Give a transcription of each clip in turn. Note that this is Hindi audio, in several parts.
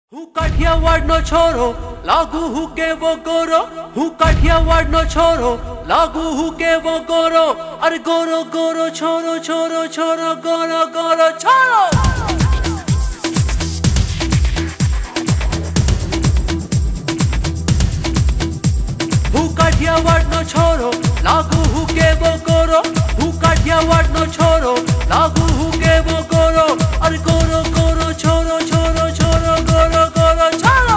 હું કાઠિયાવાડનો છોરો લાગુ હું કેવો ગોરો હું કાઠિયાવાડનો છોરો લાગુ હું કેવો ગોરો અરે ગોરો ગોરો છોરો છોરો છોરો ગોરો ગોરો છોરો હું કાઠિયાવાડનો છોરો લાગુ હું કેવો ગોરો હું કાઠિયાવાડનો છોરો લાગુ હું કેવો ગોરો અરે ગોરો ગોરો છોરો છોરો છોરો ગોરો ગોરો છોરો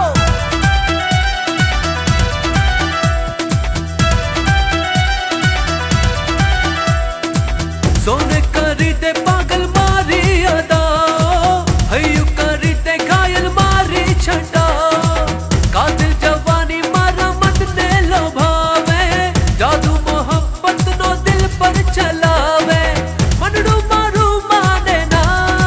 सोने करी ते पागल मारी अदा हयू करी ते घायल मारी छटा कातिल जवानी मारा मत दे लो भावे जादू मोहब्बत नो दिल पर चलावे मनडू मारू माने ना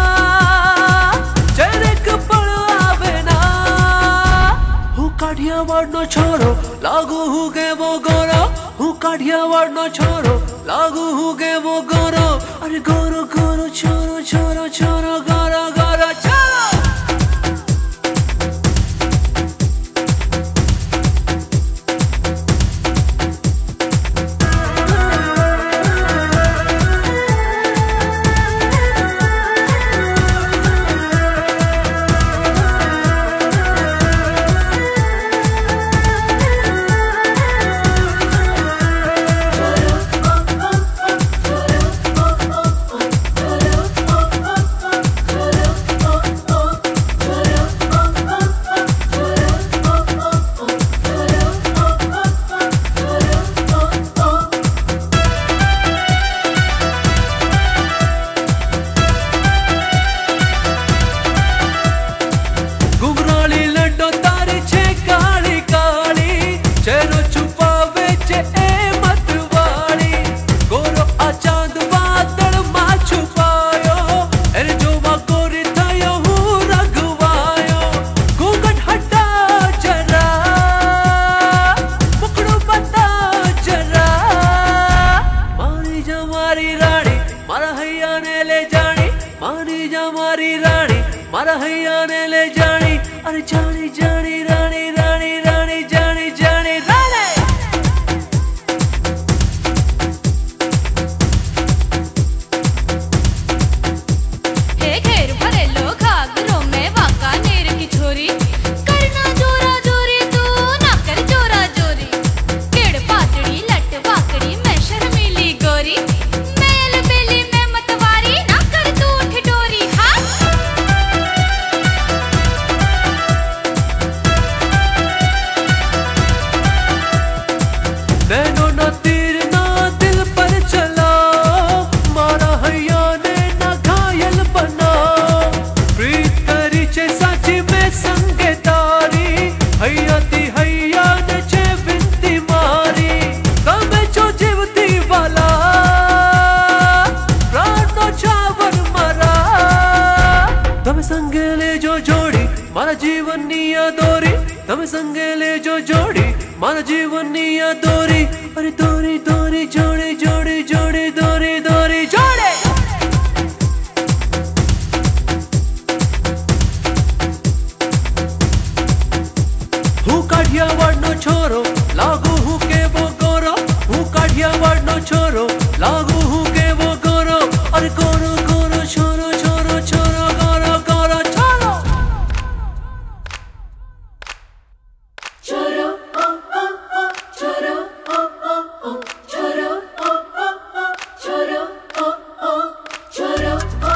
चेहरे कपड़ आवे ना हूँ काठियावाड़ छोरो लागू हूँ गे वो गोरा हूँ काठियावाड़ छोरो लागू हूँ गे वो गोरो अरे गोरो गोरो छोरो छोरो छोरो गोरो गोरो छोरो मारा हैया ने ले जानी अरे जानी जानी रानी रानी रानी जानी जानी रानी हे घेर भरे लो घाघरों में वाका नेर की छोरी करना जोरा जोरी तू ना कर जोरा जोरी केड़ पातड़ी लट वाकड़ी मैं शर्मीली गोरी मेल बेली में मतवारी ना कर तू ठिठोरी हाँ नैनो ना तीर ना दिल पर चला मारा हैया ने ना घायल बना प्रीत करी चे साची में संगे तारी हैया ती हैया ने चे बिनती मारी तमे जो जीवती वाला प्राणो चावर मरा तमे संगे ले जो जोड़ी मारा जीवन निया दोरी तमे संगे ले जो जोड़ी मारा जीवन निया दोरी अरे दोरी दोरी जोड़ी जोड़ी जोड़ी दोरी दोरी जोड़े हूँ काठियावाड़ छोरो लागू हूँ के वो गोरो हूँ काठियावाड़ छोरो लागू हूँ के वो गोरो अरे गोरो गोरो छोरो छोरो छोरो गोरो गोरो छोरो छोरो छोरो छोरो छोरो छोरो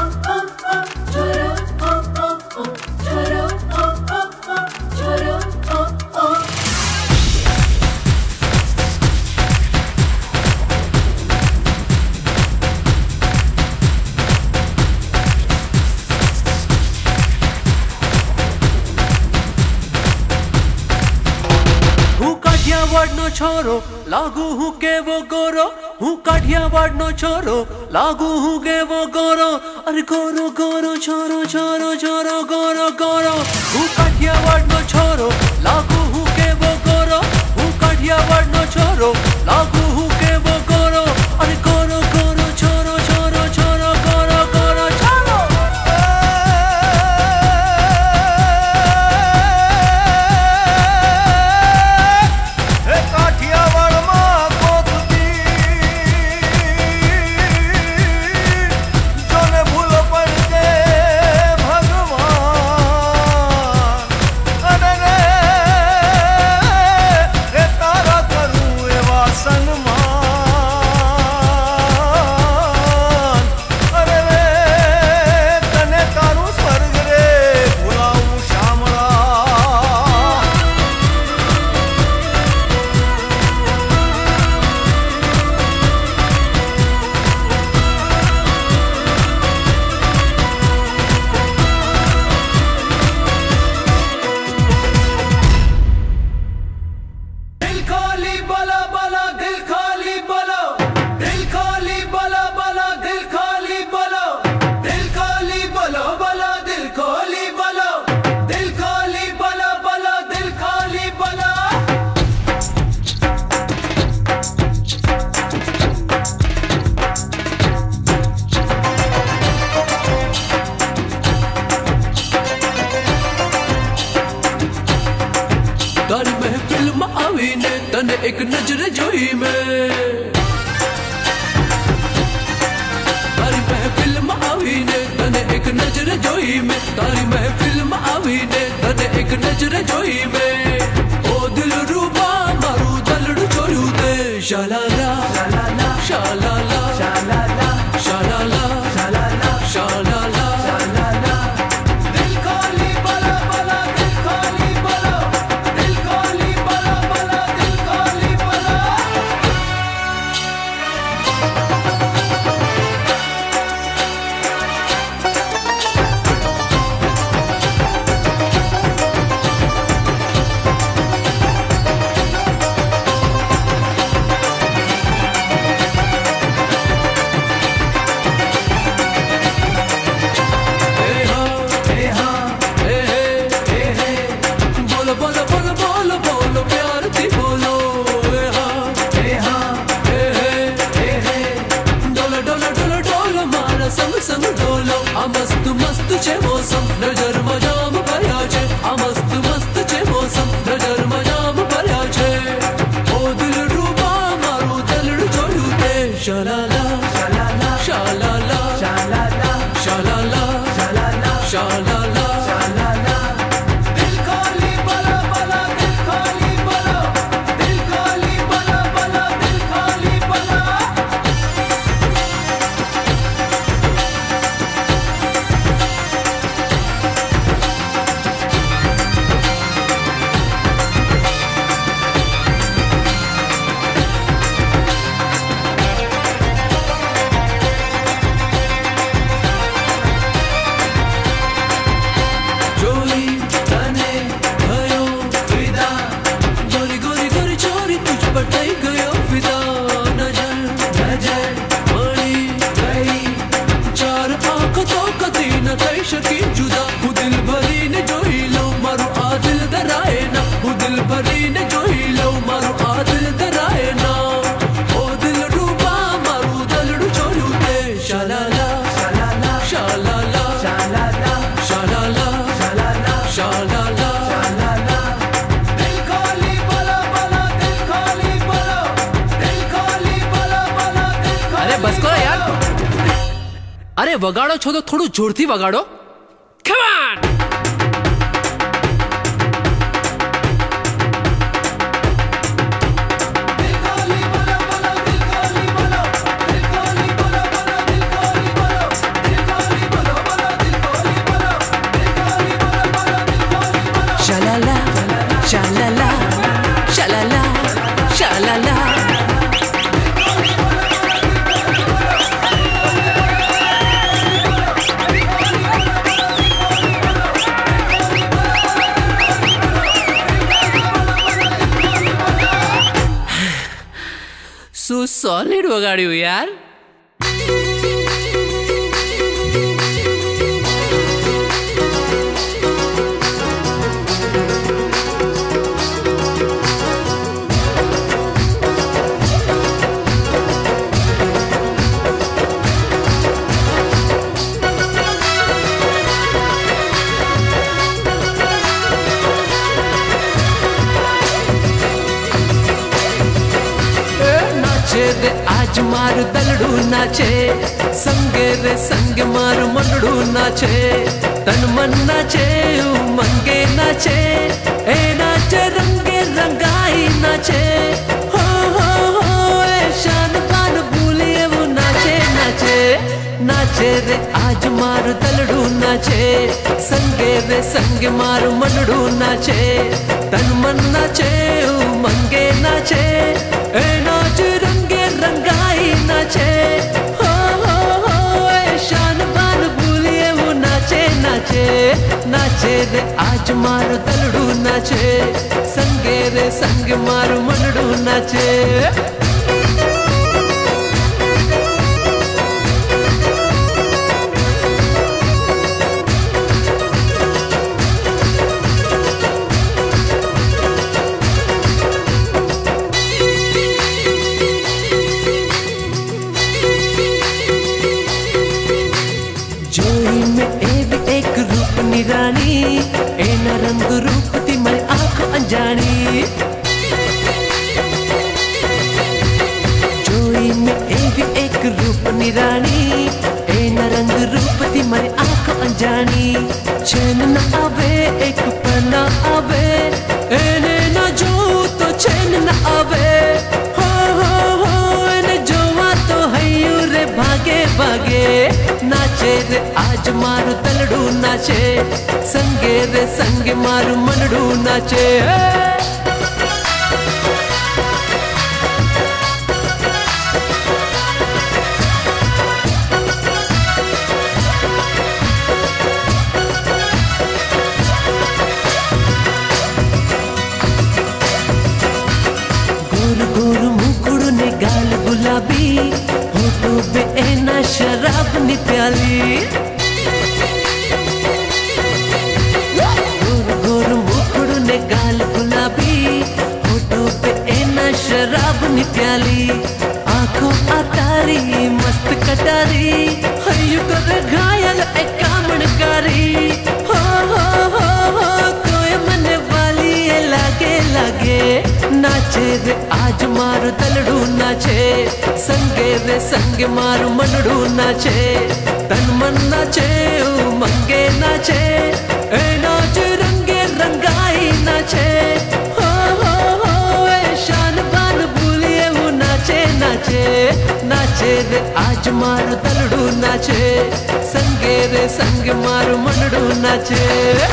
काठियावाड़ छोरो लागू हूँ के वो गोरो हूँ काठियावाड़ छोरो लागू हूँ के वो गोरो अरे गोरो गोरो छोरो छोरो छोरो गोरो गोरो हूँ काठियावाड़ छोरो लागू हूँ के वो गोरो हूँ काठियावाड़ छोरो लागू हूँ के वो गोरो अरे गोरो गोरो छोरो छोरो छोरो गोरो गोरो छोरो एक नजर जोई में तारी महफिल में आवीने तने एक नजर जोई में तारी महफिल में आवीने तने एक नजर जोई में ओ दिल रूबा मारू दलड़ छोड़ू दे शालाला शालाला शालाला शालाला शालाला शालाला शालाला शालाला दिल खोली बला बला दिल खोली बला दिल खोली बला बला दिल खोली बला संग डोलो आ मस्त मस्त छे मौसम नजर मजाम भर्या छे आ मस्त मस्त छे मौसम नजर मजाम भर्या छे ओ दिल रूबा मारू दलड़ छोड़ू दे शालाला शालाला शालाला शालाला शालाला शालाला शालाला शालाला दिल खोली बला बला दिल खोली बला दिल खोली बला बला दिल खोली बला जुदा हूँ दिल भरी ने जोई लो मारू आदिल दराए ना हूँ दिल भरी ने जोई लो मारू आदिल दराए ना ओ दिल डूबा मारू दलड़ू छोड़ू दे शालाला शालाला शालाला शालाला शालाला शालाला शालाला शालाला दिल खोली बला बला दिल खोली बला दिल खोली बला बला दिल खोली अरे बस करो यार अरे वगाड़ो छो तो थोड़ू जोरथी वगाड़ो Come on! Shalala, shalala, shalala, shalala. So solid वगाड़्યું यार रे आज मारू दलड़ू नाचे संगे रे संग मारू मंडड़ू नाचे तन मन नाचे मंगे नाचे ए नाचे रंगे रंगाई नाचे हो ए शान पान भूलिए वो नाचे नाचे नाचे रे आज मारू दलड़ू नाचे संगे रे संग मारू मंडड़ू नाचे तन मन नाचे मंगे नाचे ए नाच रंगे रंगाई नाचे हो ए शान बान भूलिए वो नाचे नाचे नाचे रे आज मारू दलड़ू नाचे संगे रे संग मारू मंडड़ू नाचे रानी एना रंग रूप ती मैं आँख अंजानी मारू तलड़ू नाचे, संगे रे संगे मारू मनड़ू नाचे। गोरू मुकुड़ ने गाल गुलाबी, होठों पे ऐना शराब नी प्याली। गोरू मुकुड़ ने गाल गुलाबी, होठों पे ऐना शराब नी प्याली। आंखों अटारी मस्त कटारी, हयू कर घायल ए कामणकारी। हो कोई मने वाली ए लागे लागे, नाचे रे आज मारू तलड़ू नाचे, संगे रे संगे मारू मनड़ू नाचे। तन मन नाचे मंगे नाचे, ए नाच रंगे रंगाई नाचे। हो ए शान बान भूलिए वो नाचे नाचे, नाचे रे आज मारू तलड़ू नाचे, संगे रे संगे मारू मनड़ू नाचे।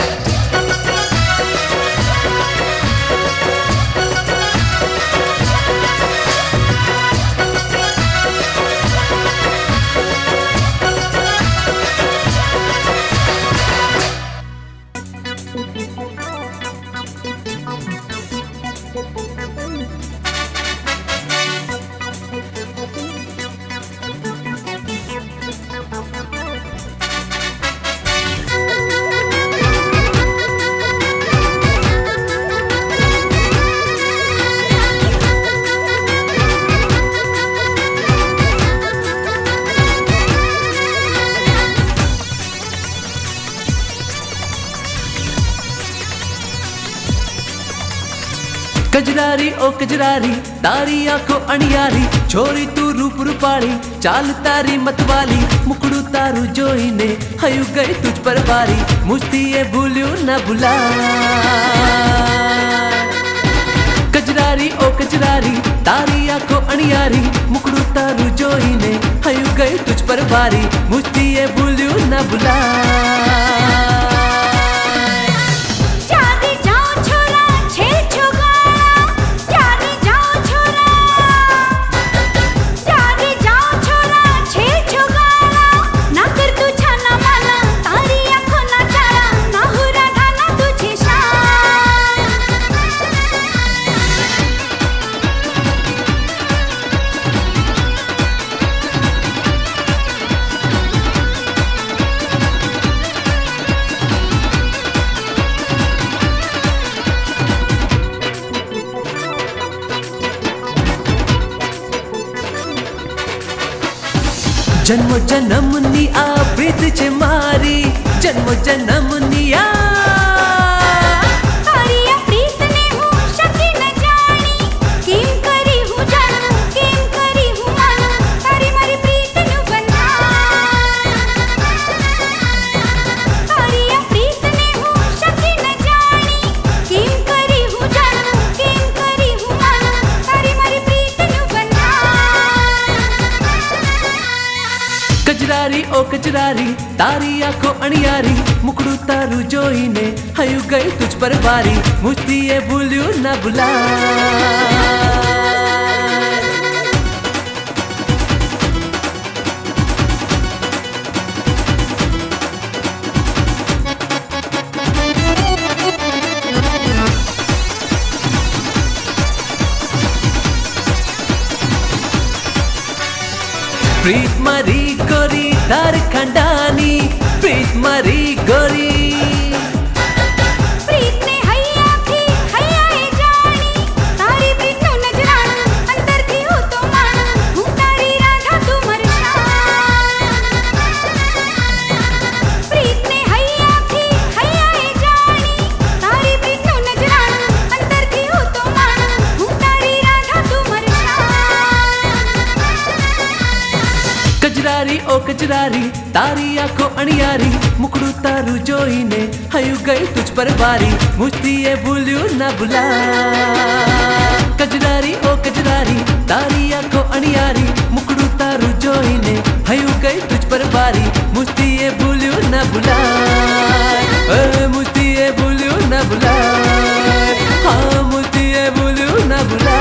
कजरारी ओ कजरारी, तारी आंखों अणियारी, छोरी तू रूप रूपाली, चाल तारी मतवाली। मुकड़ू तारू जोई ने हयू गई तुझ पर बारी, मुझती ये भूलियो न भुला। कजरारी ओ कजरारी, तारी आंखों अणियारी, मुकड़ू तारू जोई ने हयू गई तुझ पर बारी, मुझती ये भूलियो न भुला। जन्मो जन्म नी आ प्रीत छे मारी, जन्मो जन्म नी आ तारी आ प्रीत ने हूँ शकी न जानी, केम करी हूँ जाना, केम करी हूँ माना, तारी मारी प्रीत नु बंधा। तारी आ प्रीत ने हूँ शकी न जानी, केम करी हूँ जाना, केम करी हूँ माना, तारी मारी प्रीत नु बंधा। कजरारी ओ कजरारी, तारी आंखों अणियारी, मुकड़ू तारू जोई ने हयू गई तुझ पर बारी, मुझती ये भूलियो न भुला। प्रीत मारी गोरी तार खंडानी, प्रीत मारी गोरी। प्रीत ने हैया थी हैया ए जानी, तारी प्रीत नु नजराना, अंतर थी हो तो माना, हूँ तारी राधा तू मरशा। प्रीत ने हैया थी हैया ए जानी, तारी प्रीत नु नजराना, अंतर थी हो तो माना, हूँ तारी राधा तू मरशा। कजरारी ओ कजरारी, तारी आंखों अणियारी, मुकड़ू तारू जोई ने हयू गई तुझ पर बारी, मुझती ये भूलियो न भुला। कजरारी ओ कजरारी, तारी आंखों अणियारी, मुकड़ू तारू जोई ने हयू गई तुझ पर बारी, मुझती ये भूलियो न मुतिए बोलियो ना बुलाए, हाँ मुतिए बोलियो ना बुलाए।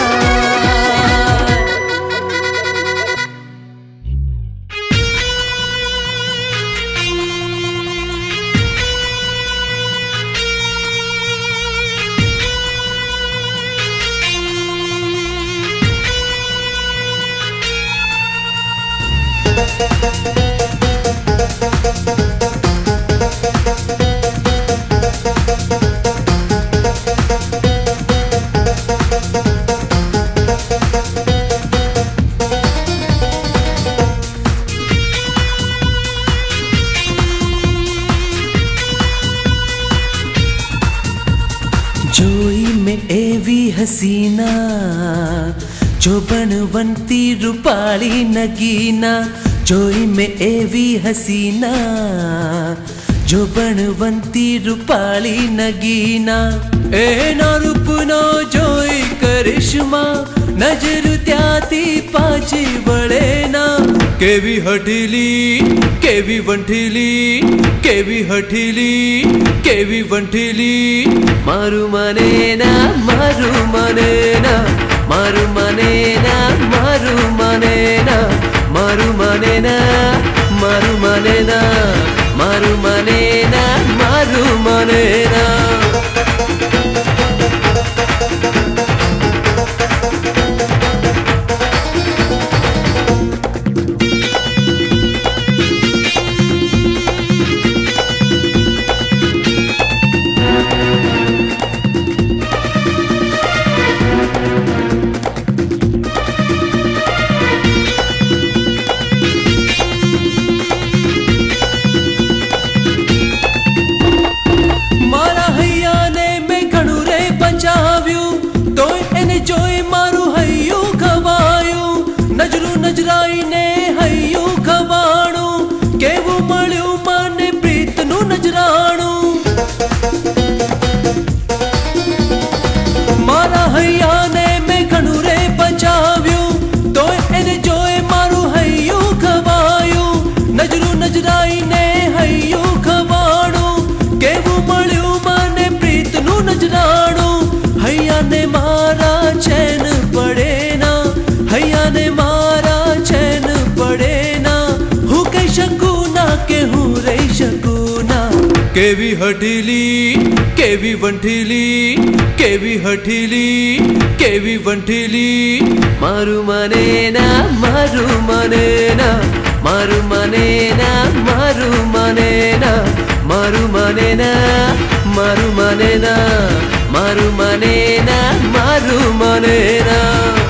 जोई में एवी हसीना, जो बनवंती रूपाली नगीना। जोई में एवी हसीना, जो बनवंती रूपाली नगीना। ए ना रूप नो जोई करिश्मा, नजर त्याती पाची बड़े ना। केवी हठीली, केवी वंठीली, केवी हठीली, केवी वंठीली। मारू मने ना, मारू मने ना, मारू मने ना, मारू मने ना, मारू मने ना, मारू मने ना, मारू मने ना, मारू मने ना। जोई मारू हयू खवायू, नजरू नजराई ने हयू खवाणू। केवू मळ्यू माने प्रीत नु नजराणू। मारा हैया ने मैं घणू रे बचाव्यू, तो एने जोई मारू हयू खवायू। नजरू नजराई ने हयू खवाणू। केवू मळ्यू माने प्रीत नु नजराणू। हैया ने मारा चैन पड़े ना, हैया ने मारा चैन पड़े ना। हूँ कई शकूना के हूँ रे शकूना। केवी हठीली, केवी वंठीली, केवी हठीली, केवी वंठीली। मारू मने ना, मारू मने ना, मारू मने ना, मारू मने ना, मारू मने ना, मारू मने ना, मारू मने ना, मारू मने ना।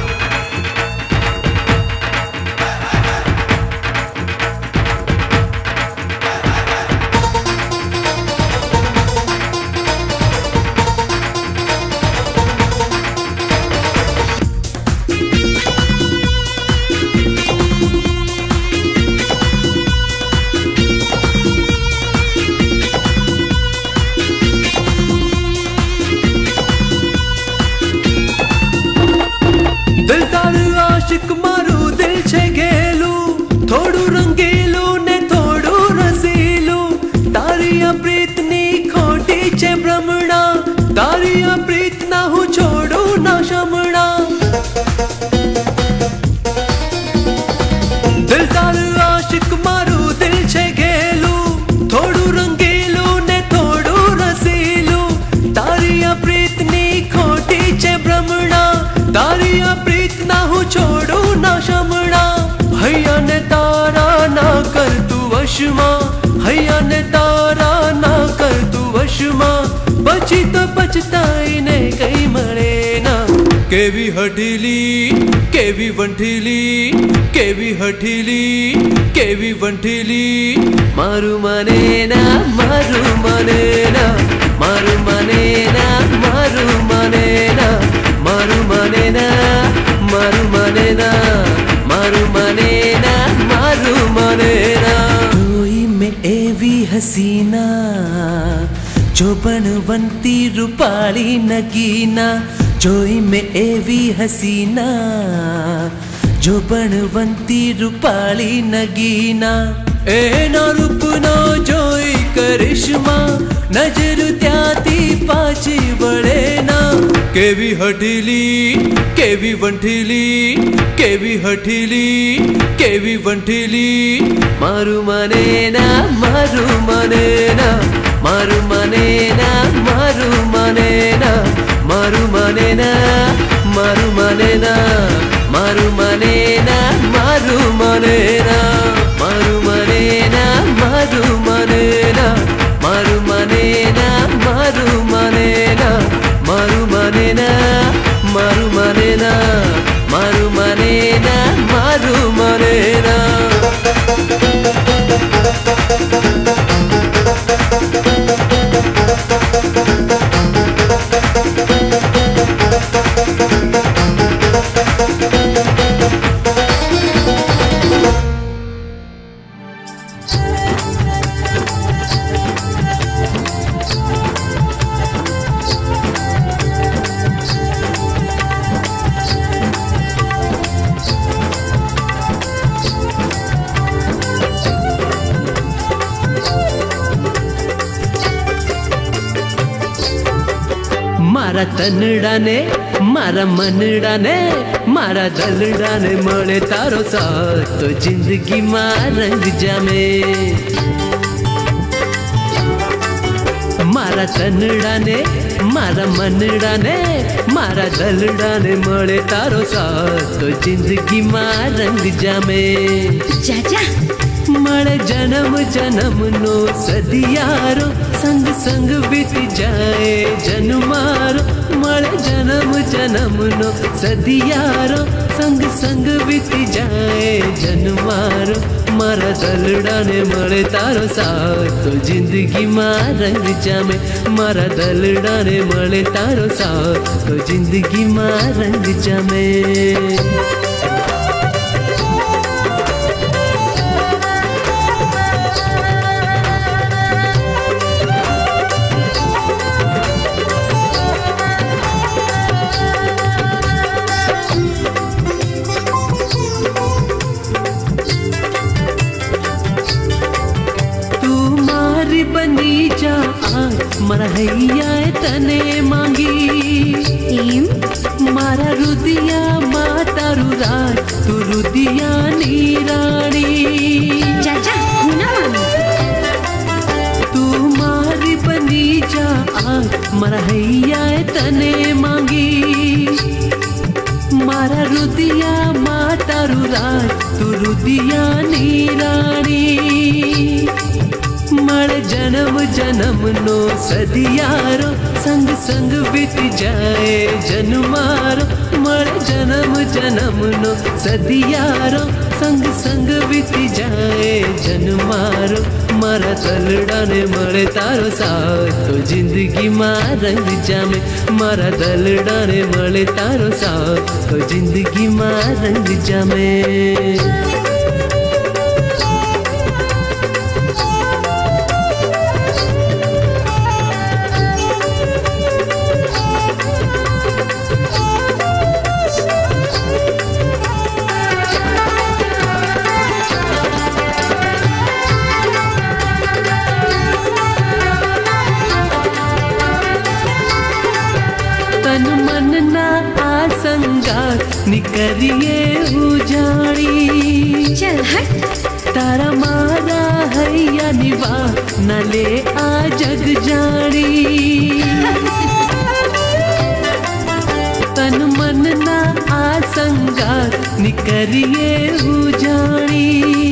दिलदार आशिक मारू दिल छे गेलू, थोड़ू रंगीलू ने थोड़ू रसीलू। तारिया प्रीत नी खोटी छे भ्रमणा, तारिया प्रीत ना हूँ छोड़ू ना शमणा। दिलदार आशिक मारू दिल छे गेलू, थोड़ू रंगीलू ने थोड़ू रसीलू। तारिया प्रीत नी खोटी छे भ्रमणा, तारिया प्रीत ना हूँ छोड़ू ना शमणा। हैया ने तारा ना कर तू वशमा, हैया ने तारा ना कर तू वशमा। बची तो पछताई ने कई मळे ना। केवी हठीली, केवी वंठीली, केवी हठीली, केवी वंठीली। मारू मने ना, मारू मने ना, मारू मने ना, मारू मने ना, मारू मने ना, मारू मने ना, मारू मने ना, मारू मने ना। जोई में एवी हसीना, जो बनवंती रूपाली नगीना। जोई में एवी हसीना, जो बनवंती रूपाली नगीना। ए ना रूप नो जोई करिश्मा नजर त्याती पाची वळे ना केवी हटिली केवी वंठिली केवी हटिली केवी वंठिली मारू मने ना मारू मने ना मारू मने ना मारू मने ना मारू मने ना मारू मने ना मारू मने ना मारू मने ना मारू मने ना मारू मने ना मारू मने ना मारू मने ना मारू मने ना मारू मने ना मारू मने ना मारू मने ना मारा तनड़ा ने मारा मनड़ा ने मारा दलड़ा ने मळे तारो साथ तो जिंदगी में रंग जामे मारा तनड़ा ने मारा मनड़ा ने मारा दलड़ा ने मळे तारो साथ तो जिंदगी में रंग जामे जा मळे जन्म जन्म नो सदियारो संग संग बीत जाए जन्मारो मळे जन्म जन्म नो सदियारो संग संग बीत जाए जन्मारो मारा दलड़ा ने मळे तारो साथ तो जिंदगी में रंग जामे मारा दलड़ा ने मळे तारो साथ तो जिंदगी में रंग जामे बनी जा मरहैया तने मांगी मारा रुदिया माता रुराज तू रुदिया नीराणी तू मारी बनी जा मरहैया तने मांगी मारा रुदिया माता रुराज तू रुदिया नीराणी मळे जन्म जन्म नो सदियारो संग संग बीत जाए जन्मारो मळे जन्म जन्म नो सदियारो संग संग बीत जाए जन्मारो मारा दलड़ा ने मळे तारो साथ तो जिंदगी में रंग जामे मारा दलड़ा ने मळे तारो साथ तो जिंदगी में रंग जामे तन मन ना आसंगात निकरिए उजाड़ी चल हट तारा मारा हैया निभा न ले आ जग जाड़ी तन मन ना आसंगात निकरिए उजाड़ी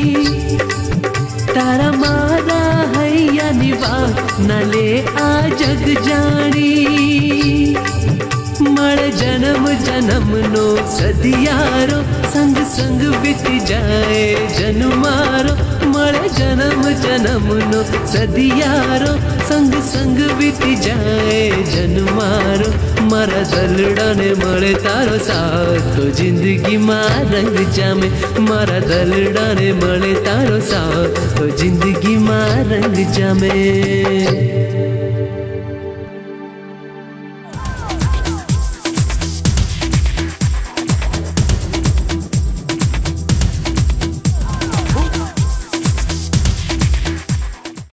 तारा मारा हैया निभा न ले आ जग जाड़ी मळे जन्म जन्म नो सदियारो संग संग बीत जाए जन्मारो मळे जन्म जन्म नो सदियारो संग संग बीत जाए जन्मारो मारा दलड़ा ने मळे तारो साथ तो जिंदगी में रंग जामे मारा दलड़ा ने मळे तारो साथ तो जिंदगी में रंग जामे।